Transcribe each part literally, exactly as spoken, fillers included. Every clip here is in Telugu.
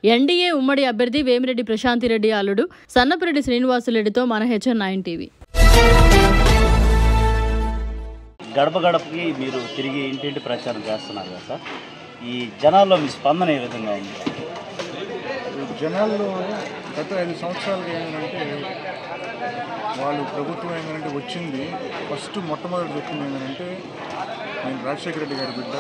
ఎన్డీఏ ఉమ్మడి అభ్యర్థి వేమిరెడ్డి ప్రశాంతిరెడ్డి అల్లుడు సన్నపురెడ్డి శ్రీనివాసులరెడ్డితో మన హెచ్ఎన్ నైన్ టీవీ. గడప గడపకి మీరు తిరిగి ఇంటింటి ప్రచారం చేస్తున్నారు కదా సార్, ఈ జనాల్లో మీ స్పందన ఏ విధంగా ఉంది? జనాల్లో గత ఐదు సంవత్సరాలుగా ఏంటంటే వాళ్ళు ప్రభుత్వం ఏంటంటే వచ్చింది ఫస్ట్ మొట్టమొదటి చెప్పింది ఏంటంటే నేను రాజశేఖర రెడ్డి గారి బిడ్డ,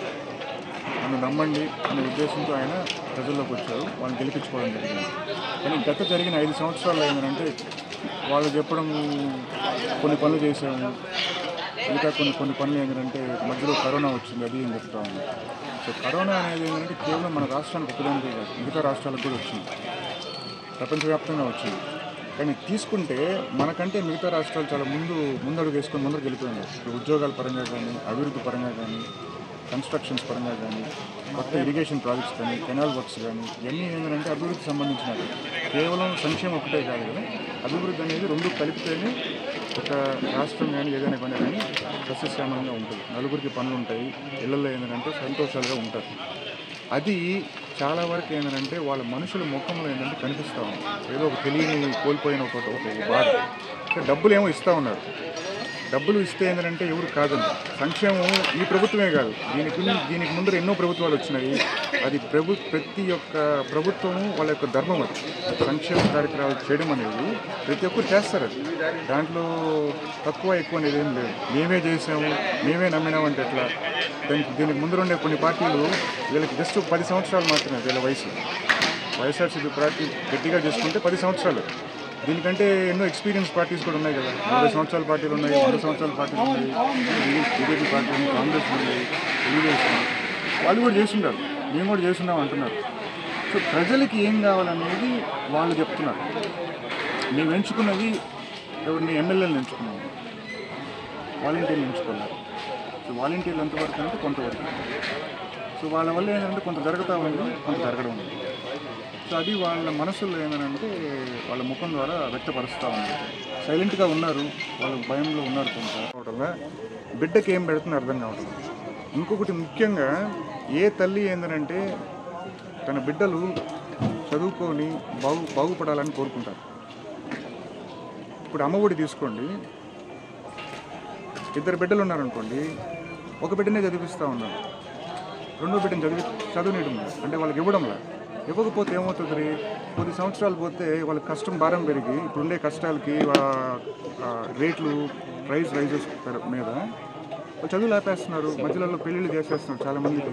నన్ను నమ్మండి అనే ఉద్దేశంతో ఆయన ప్రజల్లోకి వచ్చారు, వాళ్ళని గెలిపించుకోవడం జరిగింది. కానీ గత జరిగిన ఐదు సంవత్సరాల్లో ఏంటంటే వాళ్ళు చెప్పడం కొన్ని పనులు చేశాము, ఇంకా కొన్ని కొన్ని పనులు ఏంటంటే మధ్యలో కరోనా వచ్చింది, అది ఏం చెప్తా ఉంది. సో కరోనా అనేది ఏంటంటే కేవలం మన రాష్ట్రానికి ఒకదానికే కాదు, మిగతా రాష్ట్రాలకు కూడా వచ్చింది, ప్రపంచవ్యాప్తంగా వచ్చింది. కానీ తీసుకుంటే మనకంటే మిగతా రాష్ట్రాలు చాలా ముందు ముందడుగు వేసుకొని ముందరకు వెళ్ళిపోయినాయి. ఉద్యోగాల పరంగా కానీ, అభివృద్ధి పరంగా కానీ, కన్స్ట్రక్షన్స్ పరంగా కానీ, కొత్త ఇరిగేషన్ ప్రాజెక్ట్స్ కానీ, కెనాల్ వర్క్స్ కానీ, ఇవన్నీ ఏంటంటే అభివృద్ధి సంబంధించినవి. కేవలం సంక్షేమం ఒకటే కాదు కదా, అభివృద్ధి అనేది రెండు కలిపితేనే ఒక రాష్ట్రం కానీ ఏదైనా పని కానీ సస్యశ్యామలంగా ఉంటుంది, నలుగురికి పనులు ఉంటాయి, ఇళ్లలో ఏంటంటే సంతోషాలుగా ఉంటారు. అది చాలా వరకు ఏంటంటే వాళ్ళ మనుషుల ముఖంలో ఏంటంటే కనిపిస్తూ ఉంది, ఏదో ఒక తెలియని కోల్పోయిన ఒక ఒక బాధ. డబ్బులు ఏమో ఇస్తూ ఉన్నారు, డబ్బులు ఇస్తే ఏంటంటే ఎవరు కాదండి. సంక్షేమం ఈ ప్రభుత్వమే కాదు, దీనికి దీనికి ముందర ఎన్నో ప్రభుత్వాలు వచ్చినాయి. అది ప్రభు ప్రతి ఒక్క ప్రభుత్వము వాళ్ళ యొక్క ధర్మం. అది సంక్షేమ కార్యక్రమాలు చేయడం అనేది ప్రతి ఒక్కరు చేస్తారు. అది దాంట్లో తక్కువ ఎక్కువ అనేది ఏం లేదు. మేమే చేసాము, మేమే నమ్మినామంటే ఎట్లా? దానికి దీనికి ముందర ఉండే కొన్ని పార్టీలు వీళ్ళకి జస్ట్ పది సంవత్సరాలు మాత్రమే వీళ్ళ వయసు. వైఎస్ఆర్సీపీ పార్టీ గట్టిగా చేసుకుంటే పది సంవత్సరాలు. దీనికంటే ఎన్నో ఎక్స్పీరియన్స్ పార్టీస్ కూడా ఉన్నాయి కదా, నలభై సంవత్సరాల పార్టీలు ఉన్నాయి, వంద సంవత్సరాల పార్టీలు ఉన్నాయి, బీజేపీ పార్టీ ఉంది, కాంగ్రెస్ ఉంది, తెలుగుదేశం, వాళ్ళు కూడా చేస్తున్నారు, మేము కూడా చేస్తున్నాం అంటున్నారు. సో ప్రజలకి ఏం కావాలనేది వాళ్ళు చెప్తున్నారు. మేము ఎంచుకున్నది ఎవరిని ఎమ్మెల్యేలను ఎంచుకున్నాము, వాలంటీర్లు ఎంచుకున్నారు. సో వాలంటీర్లు ఎంతవరకు అంటే కొంతవరకు. సో వాళ్ళ వల్ల ఏంటంటే కొంత జరుగుతూ ఉంది, కొంత జరగడం ఉంది. సో అది వాళ్ళ మనసులో ఏంటంటే వాళ్ళ ముఖం ద్వారా వ్యక్తపరుస్తూ ఉన్నారు. సైలెంట్గా ఉన్నారు, వాళ్ళ భయంలో ఉన్నారు. కొంత అవడంగా బిడ్డకి ఏం పెడుతుందో అర్థం కావడం. ఇంకొకటి ముఖ్యంగా ఏ తల్లి ఏంటంటే తన బిడ్డలు చదువుకొని బాగు బాగుపడాలని కోరుకుంటారు. ఇప్పుడు అమ్మఒడి తీసుకోండి, ఇద్దరు బిడ్డలు ఉన్నారనుకోండి, ఒక బిడ్డనే చదివిస్తూ ఉన్నారు, రెండో బిడ్డను చదివి చదువునేయడం అంటే వాళ్ళకి ఇవ్వడంలా. ఇవ్వకపోతే ఏమవుతుంది, కొద్ది సంవత్సరాలు పోతే వాళ్ళ కష్టం భారం పెరిగి ఇప్పుడుండే కష్టాలకి రేట్లు ప్రైస్ రైజెస్ మీద చదువులు ఆపేస్తున్నారు, మధ్యలో పెళ్ళిళ్ళు చేసేస్తున్నారు. చాలామందికి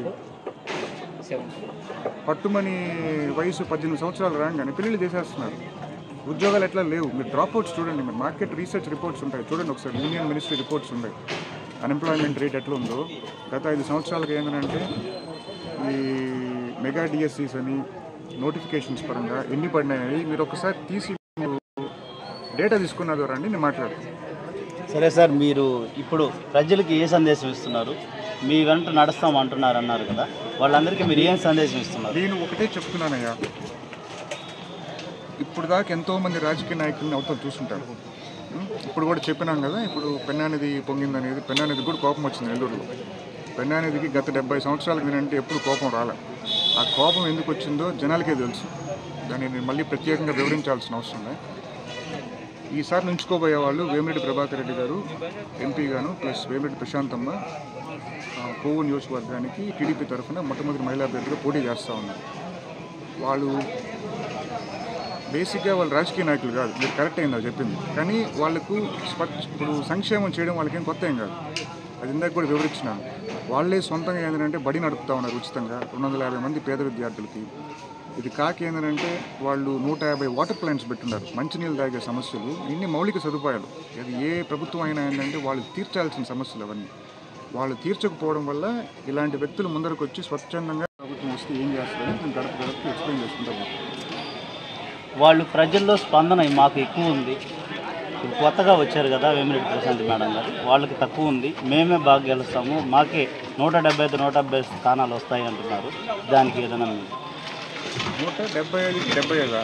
పట్టుమని వయసు పద్దెనిమిది సంవత్సరాలు రాగానే పెళ్ళిళ్ళు చేసేస్తున్నారు. ఉద్యోగాలు ఎట్లా లేవు. మీరు డ్రాప్ అవుట్స్ చూడండి, మీరు మార్కెట్ రీసెర్చ్ రిపోర్ట్స్ ఉంటాయి చూడండి ఒకసారి, యూనియన్ మినిస్ట్రీ రిపోర్ట్స్ ఉన్నాయి, అన్ఎంప్లాయ్మెంట్ రేట్ ఎట్లా ఉందో. గత ఐదు సంవత్సరాలకి ఏంటంటే ఈ మెగా డిఎస్సీస్ అని నోటిఫికేషన్స్ పరంగా ఎన్ని పడినాయి మీరు ఒకసారి తీసి డేటా తీసుకున్నదో రండి, నేను మాట్లాడతాను. సరే సార్, మీరు ఇప్పుడు ప్రజలకి ఏ సందేశం ఇస్తున్నారు? మీ వెంట నడుస్తాం అంటున్నారు అన్నారు కదా, వాళ్ళందరికీ మీరు ఏం సందేశం ఇస్తున్నారు? నేను ఒకటే చెప్తున్నానయ్యా, ఇప్పుడు దాకా ఎంతోమంది రాజకీయ నాయకులను అవతల చూస్తుంటారు. ఇప్పుడు కూడా చెప్పినాం కదా, ఇప్పుడు పెన్నానది పొంగిందనేది, పెన్నానది కూడా కోపం వచ్చింది నెల్లూరులో. పెన్నానదికి గత డెబ్బై సంవత్సరాలకు నేనంటే ఎప్పుడు కోపం రాలే. ఆ కోపం ఎందుకు వచ్చిందో జనాలకే తెలుసు, దాన్ని నేను మళ్ళీ ప్రత్యేకంగా వివరించాల్సిన అవసరం లేదు. ఈసారి నుంచుకోబోయే వాళ్ళు వేమిరెడ్డి ప్రభాకర్ రెడ్డి గారు ఎంపీగాను, ప్లస్ వేమిరెడ్డి ప్రశాంతమ్మ కోవూరు నియోజకవర్గానికి టీడీపీ తరఫున మొట్టమొదటి మహిళా అభ్యర్థిగా పోటీ చేస్తూ ఉన్నారు. వాళ్ళు బేసిక్గా వాళ్ళు రాజకీయ నాయకులు కాదు, మీరు కరెక్ట్ అయిందా చెప్పింది. కానీ వాళ్ళకు ఇప్పుడు సంక్షేమం చేయడం వాళ్ళకేం కొత్త ఏం కాదు, అది ఇందాక కూడా వివరించినాను. వాళ్ళే సొంతంగా ఏంటంటే బడి నడుపుతూ ఉన్నారు ఉచితంగా రెండు వందల యాభై మంది పేద విద్యార్థులకి. ఇది కాక ఏంటంటే వాళ్ళు నూట యాభై వాటర్ ప్లాంట్స్ పెట్టున్నారు, మంచినీళ్ళు తాగే సమస్యలు, ఇన్ని మౌలిక సదుపాయాలు. అది ఏ ప్రభుత్వం అయినా ఏంటంటే వాళ్ళు తీర్చాల్సిన సమస్యలు అవన్నీ వాళ్ళు తీర్చకపోవడం వల్ల ఇలాంటి వ్యక్తులు ముందరకు వచ్చి స్వచ్ఛందంగా ప్రభుత్వం వస్తే ఏం చేస్తారని నేను గడప గడపకి ఎక్స్ప్లెయిన్ చేసుకుంటాను. వాళ్ళు ప్రజల్లో స్పందన మాకు ఎక్కువ ఉంది, ఇప్పుడు కొత్తగా వచ్చారు కదా వేమిరెడ్డి ప్రశాంతి మేడం గారు, వాళ్ళకి తక్కువ ఉంది, మేమే బాగా గెలుస్తాము, మాకే నూట డెబ్బై ఐదు నూట డెబ్బై స్థానాలు వస్తాయి అంటున్నారు. దానికి ఏదైనా నూట డెబ్బై ఐదు డెబ్బై ఐదా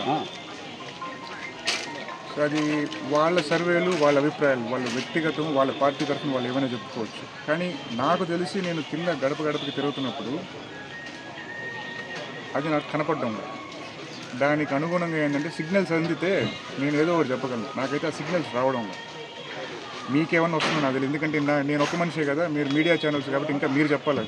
అది వాళ్ళ సర్వేలు, వాళ్ళ అభిప్రాయాలు, వాళ్ళ వ్యక్తిగతం, వాళ్ళ పార్టీ తరఫున వాళ్ళు ఏమైనా చెప్పుకోవచ్చు. కానీ నాకు తెలిసి నేను కింద గడప గడపకి తిరుగుతున్నప్పుడు అది నాకు కనపడడం. దానికి అనుగుణంగా ఏంటంటే సిగ్నల్స్ అందితే నేను ఏదో ఒకటి చెప్పగలను. నాకైతే ఆ సిగ్నల్స్ రావడం లేదు. మీకేమన్నా వస్తుందో నాకు తెలియదు, ఎందుకంటే నా నేను ఒక మనిషే కదా, మీరు మీడియా ఛానల్స్ కాబట్టి ఇంకా మీరు చెప్పాలి.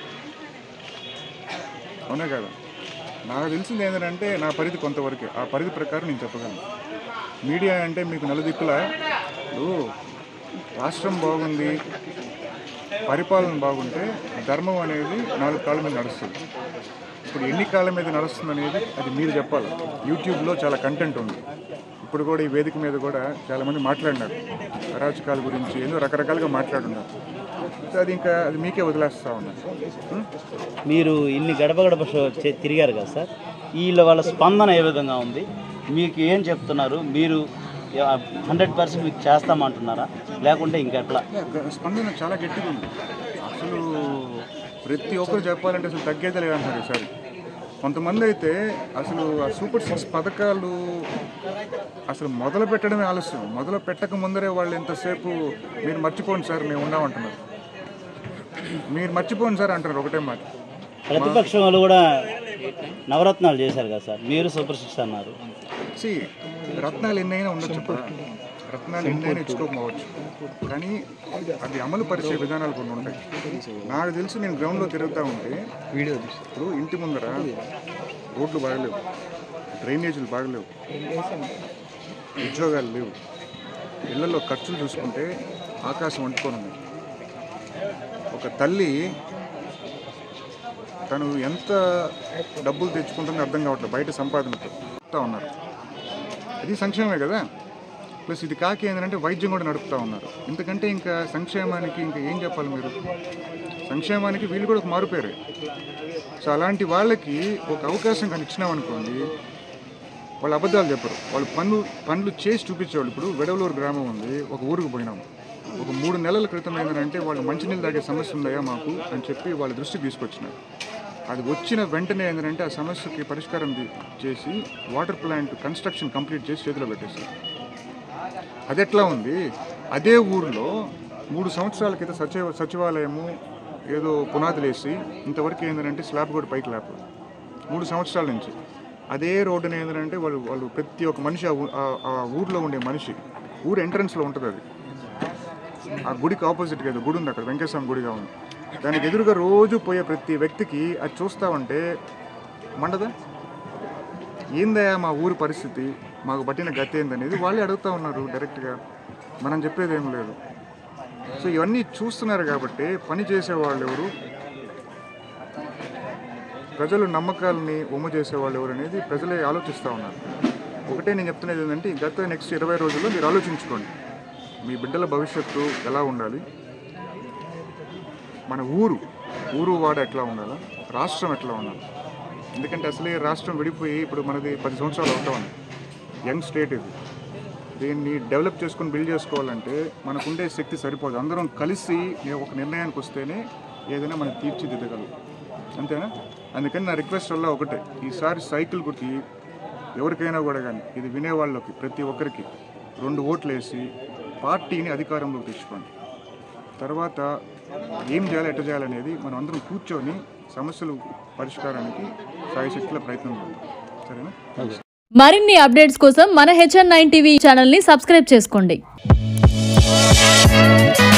అవునే కదా, నాకు తెలిసింది ఏంటంటే నా పరిధి కొంతవరకే, ఆ పరిధి ప్రకారం నేను చెప్పగలను. మీడియా అంటే మీకు నలుదిక్కుల రాష్ట్రం బాగుంది, పరిపాలన బాగుంటే ధర్మం అనేది నాలుగు కాళ్ళ మీద నడుస్తుంది. ఇప్పుడు ఎన్ని కాళ్ళ మీద నడుస్తుంది అనేది అది మీరు చెప్పాలి. యూట్యూబ్లో చాలా కంటెంట్ ఉంది. ఇప్పుడు కూడా ఈ వేదిక మీద కూడా చాలామంది మాట్లాడినారు అరాచకాల గురించి, ఏదో రకరకాలుగా మాట్లాడున్నారు. అది ఇంకా అది మీకే వదిలేస్తూ ఉన్నారు. మీరు ఇన్ని గడప గడప షో తిరిగారు కదా సార్, వీళ్ళ వాళ్ళ స్పందన ఏ విధంగా ఉంది, మీకు ఏం చెప్తున్నారు? మీరు హండ్రెడ్ పర్సెంట్ మీకు చేస్తామంటున్నారా, లేకుంటే ఇంకెట్లా? స్పందన చాలా గట్టిగా ఉంది. అసలు ప్రతి ఒక్కరు చెప్పాలంటే అసలు తగ్గేదే లేదంటారు ఈసారి. కొంతమంది అయితే అసలు ఆ సూపర్ సిక్స్ పథకాలు అసలు మొదలు పెట్టడమే ఆలస్యం. మొదలు పెట్టక ముందరే వాళ్ళు ఎంతసేపు మీరు మర్చిపోండి సార్ మేము ఉన్నామంటున్నారు, మీరు మర్చిపోండి సార్ అంటారు ఒకటే మాట. ప్రతిపక్షం వాళ్ళు కూడా నవరత్నాలు చేశారు కదా సార్, మీరు సూపర్ సిక్స్ అన్నారు. సి రత్నాలు ఎన్నైనా ఉండొచ్చు, రత్నాలు ఎన్నైనా ఇచ్చుకోకపోవచ్చు, కానీ అది అమలు పరిచే విధానాలు కొన్ని ఉంటాయి. నాకు తెలిసి నేను గ్రౌండ్లో తిరుగుతూ ఉంటే వీడియో ఇప్పుడు ఇంటి ముందర రోడ్లు బాగలేవు, డ్రైనేజీలు బాగలేవు, ఉద్యోగాలు లేవు, ఇళ్లలో ఖర్చులు చూసుకుంటే ఆకాశం వండుకొని ఉంది. ఒక తల్లి తను ఎంత డబ్బులు తెచ్చుకుంటుందో అర్థం కావట్లేదు, బయట సంపాదనతో ఉన్నారు. అది సంక్షేమమే కదా. ప్లస్ ఇది కాకి ఏంటంటే వైద్యం కూడా నడుపుతూ ఉన్నారు. ఎందుకంటే ఇంకా సంక్షేమానికి ఇంకా ఏం చెప్పాలి మీరు, సంక్షేమానికి వీళ్ళు కూడా ఒక మారుపేరే. సో అలాంటి వాళ్ళకి ఒక అవకాశం కానీ ఇచ్చినామనుకోండి, వాళ్ళు అబద్ధాలు చెప్పరు, వాళ్ళు పనులు పనులు చేసి చూపించేవాళ్ళు. ఇప్పుడు వెడవలూరు గ్రామం ఉంది, ఒక ఊరికి పోయినాము. ఒక మూడు నెలల క్రితం ఏంటంటే వాళ్ళు మంచినీళ్ళు తాగే సమస్య ఉందయా మాకు అని చెప్పి వాళ్ళ దృష్టికి తీసుకొచ్చినారు. అది వచ్చిన వెంటనే ఏంటంటే ఆ సమస్యకి పరిష్కారం చేసి వాటర్ ప్లాంట్ కన్స్ట్రక్షన్ కంప్లీట్ చేసి చేతిలో పెట్టేశారు. అది ఎట్లా ఉంది, అదే ఊరిలో మూడు సంవత్సరాల క్రితం సచివ సచివాలయము ఏదో పునాదులు వేసి ఇంతవరకు ఏంటంటే స్లాబ్ కూడా పైకి లేపు మూడు సంవత్సరాల నుంచి అదే రోడ్డుని ఏంటంటే వాళ్ళు వాళ్ళు ప్రతి ఒక్క మనిషి ఆ ఊర్లో ఉండే మనిషి ఊరు ఎంట్రన్స్లో ఉంటుంది. అది ఆ గుడికి ఆపోజిట్గా ఏదో గుడి ఉంది, అక్కడ వెంకటేశ్వర గుడిగా ఉంది. దానికి ఎదురుగా రోజు పోయే ప్రతి వ్యక్తికి అది చూస్తూ ఉంటే మండదా, ఏందయ్యా మా ఊరి పరిస్థితి, మాకు పట్టిన గతి ఏందనేది వాళ్ళే అడుగుతూ ఉన్నారు డైరెక్ట్గా, మనం చెప్పేది ఏం లేదు. సో ఇవన్నీ చూస్తున్నారు కాబట్టి పని చేసేవాళ్ళు ఎవరు, ప్రజలు నమ్మకాలని ఒమ్ము చేసేవాళ్ళు ఎవరు అనేది ప్రజలే ఆలోచిస్తూ ఉన్నారు. ఒకటే నేను చెప్తున్నది ఏంటంటే గత నెక్స్ట్ ఇరవై రోజుల్లో మీరు ఆలోచించుకోండి, మీ బిడ్డల భవిష్యత్తు ఎలా ఉండాలి, మన ఊరు ఊరు వాడ ఎట్లా ఉండాలా, రాష్ట్రం ఎట్లా ఉండాలి. ఎందుకంటే అసలే రాష్ట్రం విడిపోయి ఇప్పుడు మనది పది సంవత్సరాలు అవుతా ఉంది, యంగ్ స్టేట్ ఇది. దీన్ని డెవలప్ చేసుకొని బిల్డ్ చేసుకోవాలంటే మనకుండే శక్తి సరిపోదు. అందరం కలిసి ఒక నిర్ణయానికి వస్తేనే ఏదైనా మనం తీర్చిదిద్దగలం, అంతేనా? అందుకని నా రిక్వెస్ట్ వల్ల ఒకటే, ఈసారి సైకిల్ గుర్తి ఎవరికైనా కూడా కానీ ఇది వినేవాళ్ళకి ప్రతి ఒక్కరికి రెండు ఓట్లు వేసి పార్టీని అధికారంలోకి తెచ్చుకోండి. తర్వాత ఏం చేయాలి ఎట్లా చేయాలనేది మనం అందరం కూర్చొని సమస్యలు పరిష్కారానికి సాయశక్తుల ప్రయత్నం చేద్దాం, సరేనా? మరిన్ని అప్డేట్స్ కోసం మన హెచ్ఎన్ నైన్ టీవీ ఛానల్ని సబ్స్క్రైబ్ చేసుకోండి.